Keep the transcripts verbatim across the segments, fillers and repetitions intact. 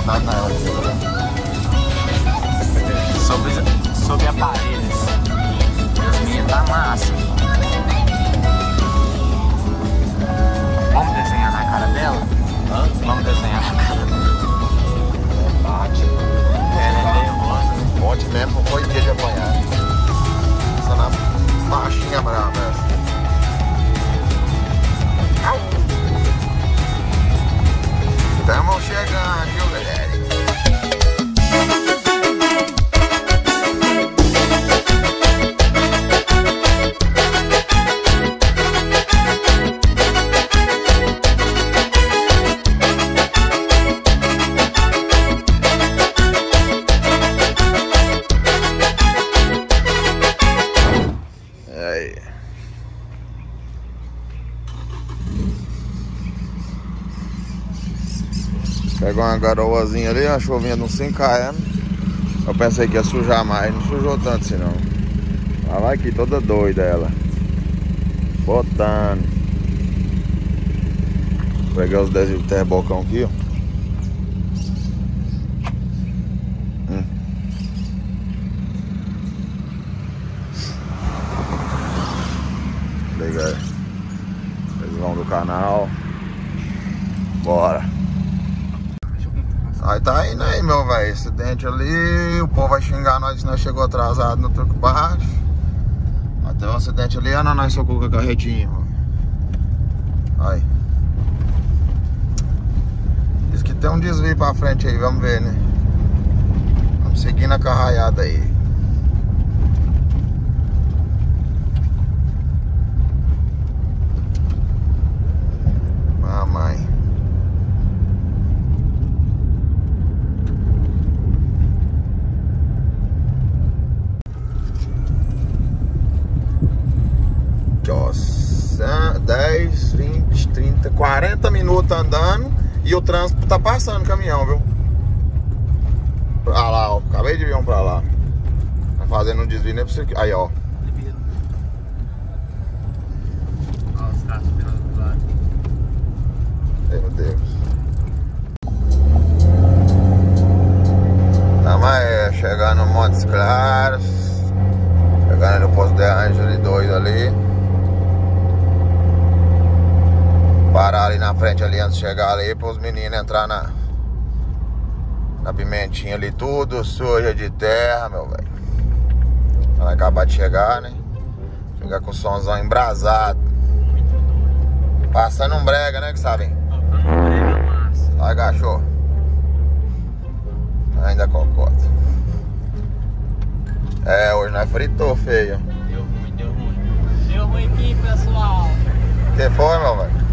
deitado na ela. Sobre, sobre aparelhos. As minhas tá massa. Vamos desenhar na cara dela? Hã? Vamos desenhar na cara dela. Bate. Ela é nervosa. Ontem mesmo não foi dia de apanhar. Essa na baixinha brava essa. Estamos chegando, viu, galera? Aí. Pegou uma garoazinha ali, uma chuvinha de uns cinco quilômetros. Eu pensei que ia sujar mais, não sujou tanto assim não. Ela vai aqui toda doida ela. Botando. Peguei os adesivos de terrebocão aqui, ó. Hum. Liga aí. Eles vão do canal. Bora. Aí tá indo aí, meu velho. Acidente ali. O povo vai xingar nós se nós chegou atrasado no troco baixo. Até um acidente ali. Ah, não, nós socou com a carretinha. Aí. Diz que tem um desvio pra frente aí. Vamos ver, né? Vamos seguir na carraiada aí. Mamãe. dez, vinte, trinta, quarenta minutos andando e o trânsito tá passando o caminhão, viu? Pra lá, ó. Acabei de vir um pra lá. Tá fazendo um desvio, nem precisa. Aí, ó. Olha os carros esperando do lado. Meu Deus. Não, mas é chegar no Montes Claros. Chegando no posto de Ângelo dois ali. Parar ali na frente ali antes de chegar ali para os meninos entrar na na pimentinha ali, tudo suja de terra, meu velho. Vai acabar de chegar, né? Chegar com o somzão embrasado. Passando um brega, né, que sabem? Vai, cachorro. Ainda cocota. É, hoje nós fritou feio. Deu ruim, deu ruim. Deu ruim aqui, pessoal. O que foi, meu velho?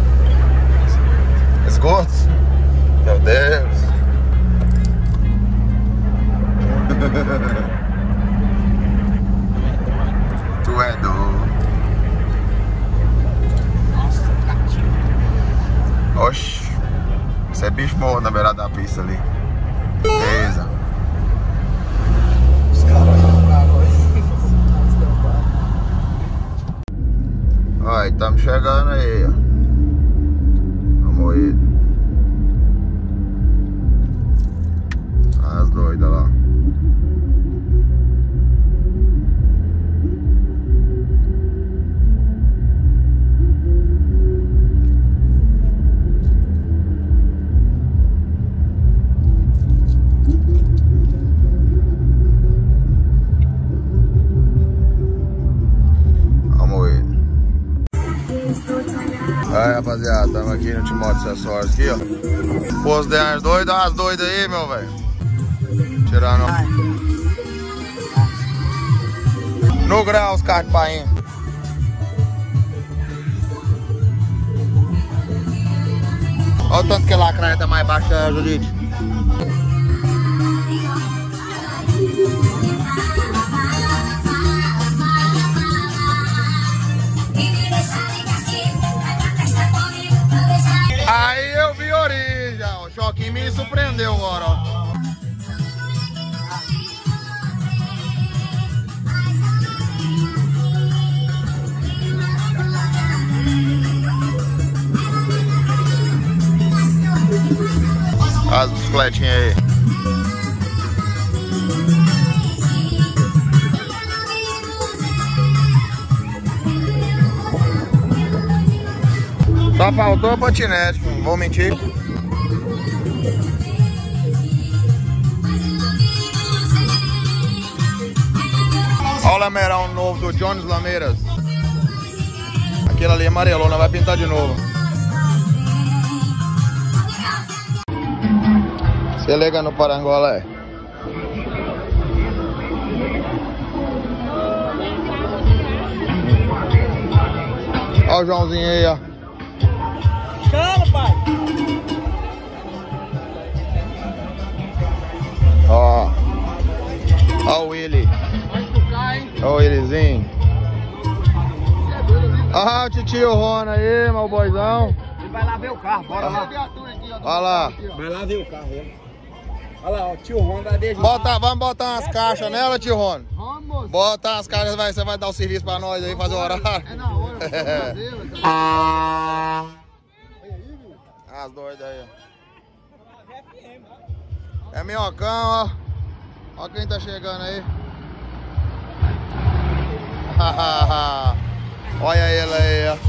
Esgotos? Meu Deus. Tu é doido. Nossa, gatinho. Oxi. Isso é bicho morto na beirada da pista ali. Beleza. Os caras jogaram aí. Olha, estamos chegando aí, ó. Vamos ir. As doidas lá. Aí, rapaziada, estamos aqui no Timóteo Acessórios aqui, ó. Posto de as doidas, as doidas aí, meu velho. Tirando. Ai. No grau os carros de painha. Olha o tanto que a lacraia tá mais baixa, Judite. Aí eu vi a origem, o choquinho me surpreendeu agora, ó. As bicicletinhas aí. Só faltou a patinete, não vou mentir. Olha o lameirão novo do Jones Lameiras. Aquele ali amarelona, vai pintar de novo. Se liga no parangolé. Olha o Joãozinho aí, ó. Chama, pai! Ó. Ó o Willy. Ó o Willyzinho. Ah, o titio Rona aí, meu boizão. Ele vai lá ver o carro, bora lá. Olha lá. Vai lá ver o carro, ele. Olha lá, ó, o tio Rona vai ver. Bota, vamos botar umas caixas nela, tio Rona. Vamos. Bota umas caixas, vai, você vai dar o serviço pra nós aí, fazer o horário. É na hora, vamos fazer. As doidas aí, ó. É minhocão, ó. Ó quem tá chegando aí. Olha ele aí, ó.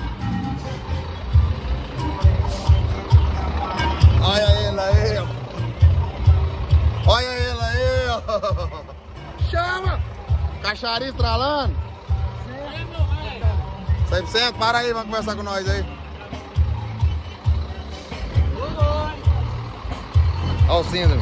Olha ele aí, ó. Olha ele aí, ó. Chama! Caixaria estralando. cem por cento? Para aí, vamos conversar com nós aí. Olha o síndrome.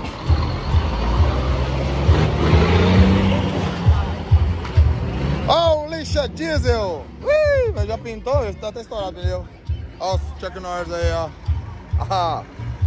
Olha o lixa diesel. Ui, mas já pintou, está até estourado o pneu. Olha os Chuck Norris aí, ó. Ah.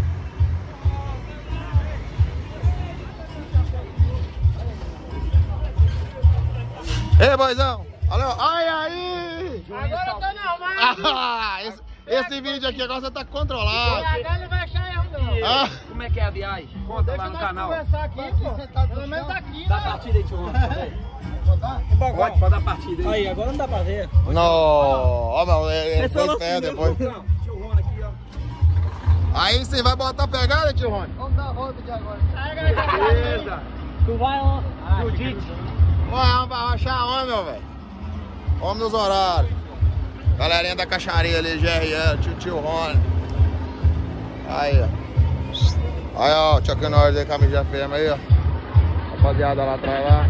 Ei, boizão. Olha, olha aí. Agora eu tô normal. Ah, esse, esse vídeo aqui agora você tá controlado. Agora não vai achar erro, não. Ah. Como é que é a viagem? Conta lá no canal. Conversar aqui, pô. Pelo menos aqui, Dá a né? partida aí, tio Rona. Pode, pode dar a partida aí. Aí, agora não dá pra ver. Não, ó, meu, é, é dois pés depois. Tio Rona aqui, ó. Aí você vai botar a pegada, tio Rony? Vamos dar a volta aqui agora. Beleza. Tu vai onde? Judite. Ué, vamos pra rachar onde, meu velho? Vamos nos horários. Galerinha da caixaria ali, G R L, tio, tio Rony. Aí, ó. Aí, ó, o Chuck Norris aí, camisa fêmea aí, ó. Rapaziada lá atrás lá.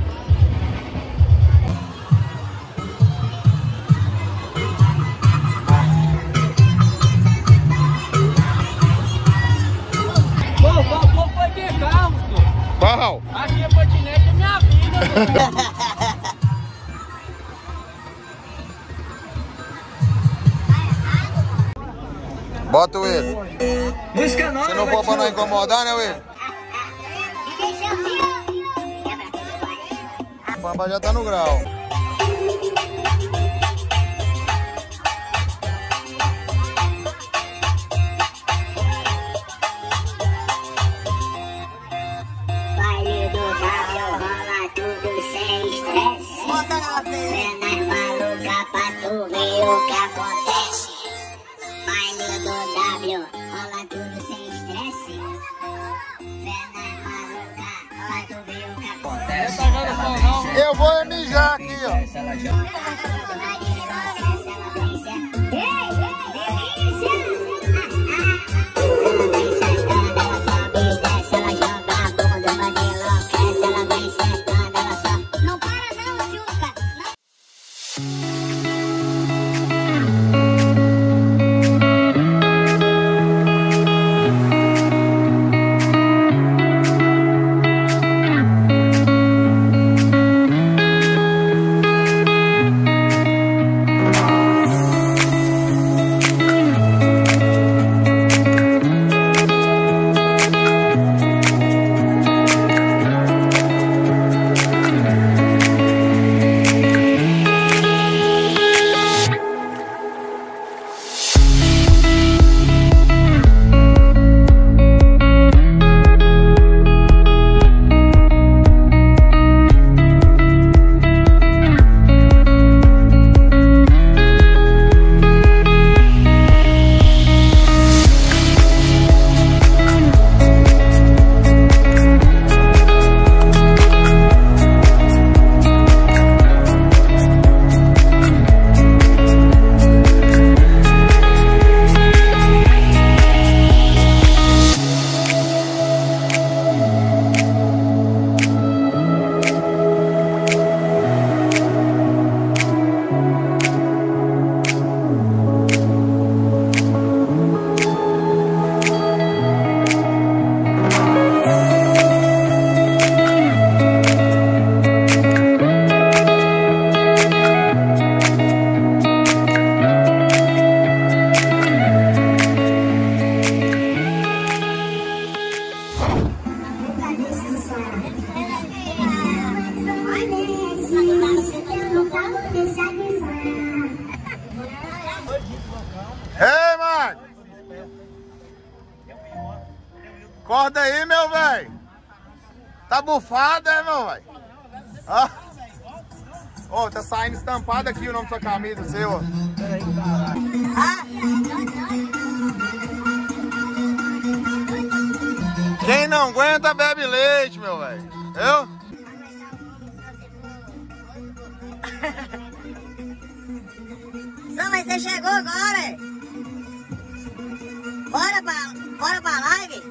Pô, qual foi que é carro, senhor? Qual? Aqui é patinete é minha vida, Bota o Will. Busca não, Se não for pra não incomodar, né, Will? O papai já tá no grau. Baile do W rola tudo sem estresse. Cenas malucas pra tu ver o que acontece. Baile do W rola tudo sem estresse. Cenas malucas pra tu ver o que acontece. Eu vou mijar aqui, ó. Não para não, Juca. Acorda aí, meu velho. Tá bufado, é, meu velho? Ó. Ô, tá saindo estampado aqui o nome da sua camisa, seu. Ah. Quem não aguenta, bebe leite, meu velho. Eu? Não, mas você chegou agora, é? Bora pra, bora pra live?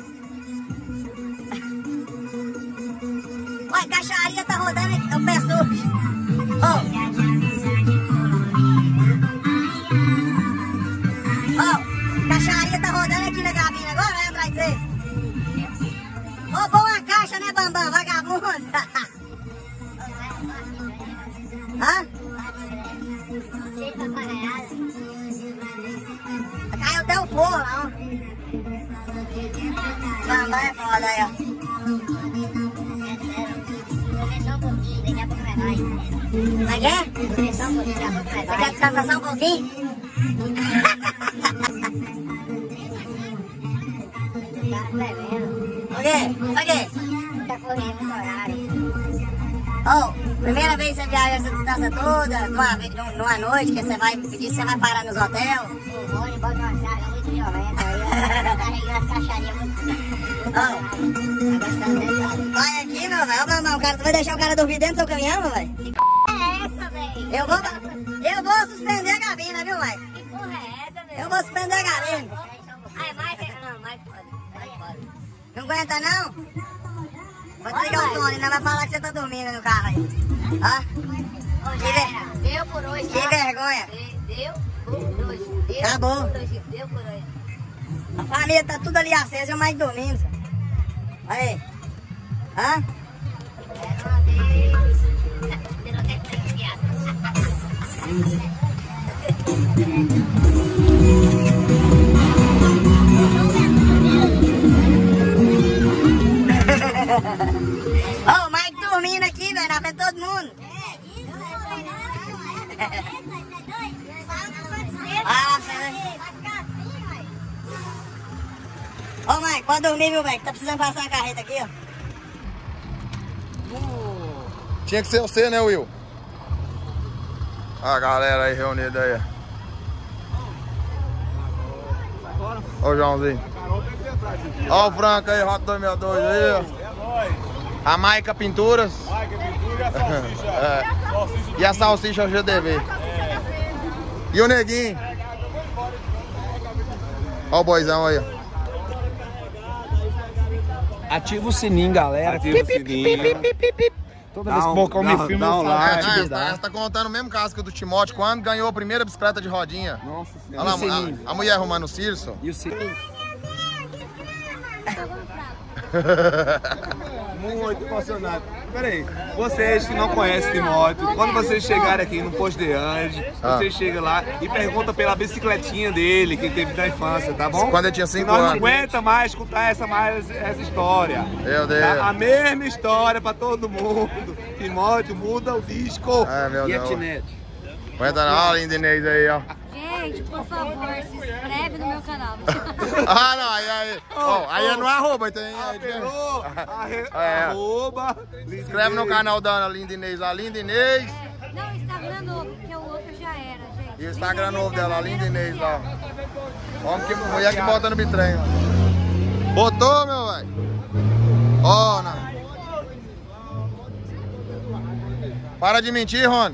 Ué, caixaria tá rodando aqui, eu peço hoje. Ó. Ó, caixaria tá rodando aqui na cabine agora, vai atrás de você. Roubou uma caixa, né, Bambam, vagabundo? Hã? Caiu até o forro lá, ó. Bambam é foda aí, ó. Vai quer? Você quer descansar só um pouquinho? O quê? O quê? Tá correndo no horário. Oh, primeira vez que você viaja essa distância toda, numa, numa noite que você vai pedir, você vai parar nos hotéis? O Rony bota uma charga muito violenta aí, carregando as caixarias muito. Oh. Vai aqui, meu velho. Ô, cara, você vai deixar o cara dormir dentro do seu caminhão, meu velho? Que porra é essa, velho? Eu vou, eu vou suspender a cabina, viu, velho? Que porra é essa, velho? Eu vou suspender a cabina. Ai, vai, não, vai, pode, vai, pode. Não aguenta, não? Vou desligar o som, ainda vai falar que você tá dormindo no carro aí. Ó. Que ver... Deu por hoje. Que vergonha. Deu por hoje. Deu Acabou. Por hoje. Deu por hoje. A família tá tudo ali acesa e o Mike dormindo. Aí. Hã? Era uma vez. Virou até criança. Ó, o Mike dormindo aqui, velho, na frente de todo mundo. É, isso, ah, ó, Mike, pode dormir, viu, velho? Tá precisando passar a carreta aqui, ó. Tinha que ser você, né, Will? A galera aí reunida aí. Ó o Joãozinho. Ó o Franco aí, Rota dois seis dois aí, ó. A Maica Pinturas. Maica Pinturas e a salsicha. É. Salsicha E a salsicha G D V. É. E o neguinho. Ó o boizão aí. Ativa o sininho, galera. Ativa o sininho. Toda vez que o Bocão me filma, eu falo pra Ah, atividade. essa tá contando o mesmo caso que o do Timóteo, quando ganhou a primeira bicicleta de rodinha. Nossa Olha lá, Senhora. a, a mulher arrumando o Cirso. E o sininho? Muito emocionado. Peraí, vocês que não conhecem Timóteo, quando vocês chegarem aqui no Posto de Andes, Ah. vocês chegam lá e perguntam pela bicicletinha dele, que ele teve da infância, tá bom? Quando ele tinha cinco Nós não anos. aguenta mais escutar essa, mais, essa história. Meu Deus. Tá? A mesma história pra todo mundo. Timóteo, muda o disco. Ai, meu E a Deus. Tinete? Aguenta não, olha a linda Inês aí, ó. Gente, por favor, se inscreve no meu canal. Ah, não, aí, aí. Ó, aí é no arroba, tem. Apelou, arre, É. arroba. Se inscreve no canal da Linda Inês, a Linda Inês. Não, o Instagram novo, porque o outro já era, gente. E o Instagram novo dela, a Linda Inês lá. Homem que, mulher que bota no bitrem. Ó. Botou, meu velho? Ó, não. Para de mentir, Rony.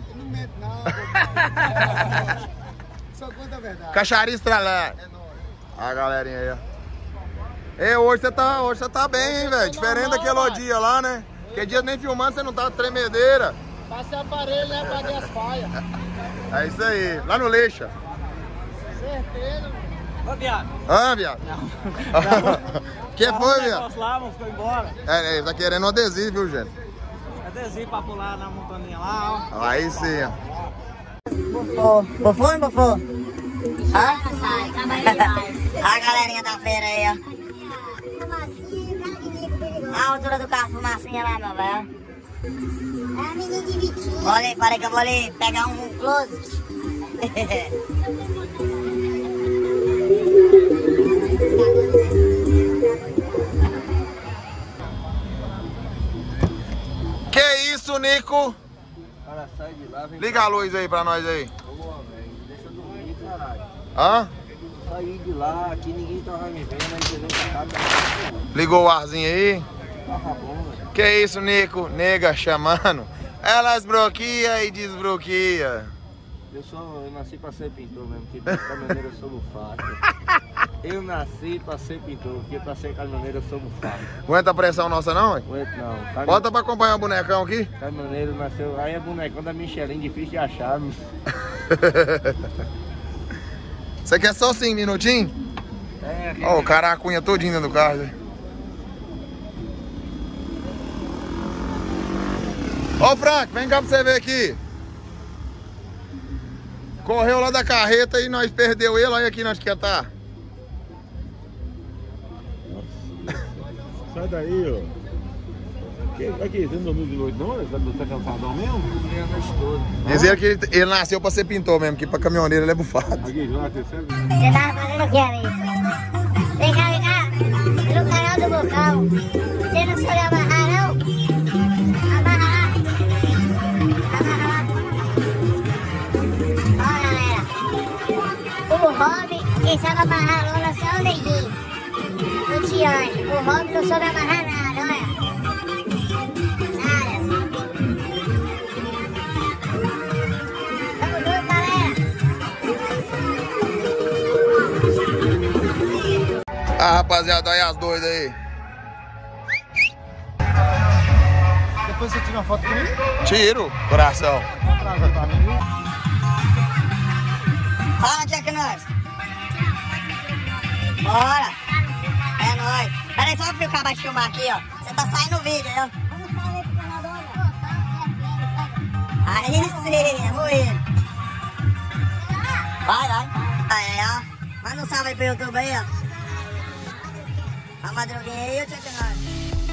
Só conta a verdade. Caixaria Estrelé. A galerinha aí, ó. Ei, hoje você tá, hoje você tá bem, hein, velho? Diferente daquele dia lá, né? Aquele dia nem filmando, você não tá tremedeira. Passei aparelho, né? Paguei as paias. É isso aí. Lá no Leixa. Certeiro. Ô, viado. Ah, viado. Que foi, viado? lá, vamos ficou embora. É, ele tá querendo um adesivo, viu, gente? Adesivo pra pular na montaninha lá, ó. Aí sim, ó. Bufou. Bufou, hein, bufou? Hã? A galerinha da feira aí, ó. A altura do carro, fumacinha lá, meu velho. É a menina de Vitinho. Olha aí, parei que eu vou ali pegar um close. Nico. Cara, sai de lá, vem. Liga a luz aí pra nós aí. Ô, velho, deixa eu dormir, caralho. Hã? Saí de lá, aqui ninguém tava me vendo, mas entendeu? Tá casa. Ligou o arzinho aí? Tava bom, velho. Que isso, Nico? Nega chamando. Elas broquia e desbroquia. Eu sou, eu nasci pra ser pintor mesmo, porque pra caminhoneiro eu sou bufado. Eu nasci pra ser pintor, porque pra ser caminhoneiro eu sou bufado. Aguenta a pressão nossa não, hein? Aguento não. Cam... Bota pra acompanhar o bonecão aqui. Caminhoneiro nasceu, aí é bonecão da Michelin, difícil de achar. Você quer só cinco minutinhos? É, aqui. Ó, o cara a cunha todinho dentro do carro. Né? Ô Frank, vem cá pra você ver aqui. Correu lá da carreta e nós perdeu ele, olha aqui onde que tá. Sai daí, ó. Aqui, aqui, você não dormiu de noite não? Você tá cansadão mesmo? Dormi a noite toda. Dizer que ele, ele nasceu pra ser pintor mesmo, que pra caminhoneiro ele é bufado. Aqui, já você sabe? Você tava fazendo o que, amigo? Vem cá, vem cá. No canal do Bocão. Você não soube amarrar, não? Amarra lá. Amarra lá. Ó, galera. O Rob, quem sabe amarrar a lona só o Neguinho. O Tiane. O Rob não soube amarrar nada, olha. Ah, rapaziada, olha as doidas aí. Depois você tira uma foto comigo? Tiro, coração. Fala, Jack Norris. Bora. É nóis. Pera aí, só pra eu acabar de filmar aqui, ó. Você tá saindo no vídeo, viu? Aí sim, é moído. Vai, vai. Aí, ó. Manda um salve aí pro YouTube aí, ó. A madruguinha aí, o Jack Norris.